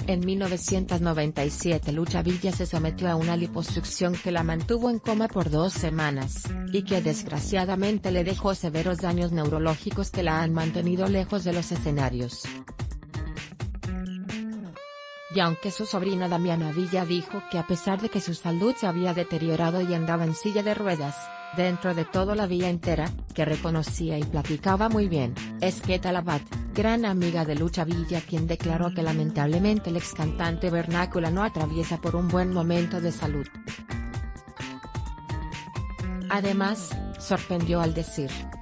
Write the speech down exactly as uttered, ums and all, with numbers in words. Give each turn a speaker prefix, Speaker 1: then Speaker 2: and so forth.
Speaker 1: En mil novecientos noventa y siete Lucha Villa se sometió a una liposucción que la mantuvo en coma por dos semanas, y que desgraciadamente le dejó severos daños neurológicos que la han mantenido lejos de los escenarios. Y aunque su sobrina Damiana Villa dijo que a pesar de que su salud se había deteriorado y andaba en silla de ruedas, dentro de todo la Villa entera, que reconocía y platicaba muy bien, es Queta Labat, gran amiga de Lucha Villa, quien declaró que lamentablemente el ex cantante vernácula no atraviesa por un buen momento de salud. Además, sorprendió al decir,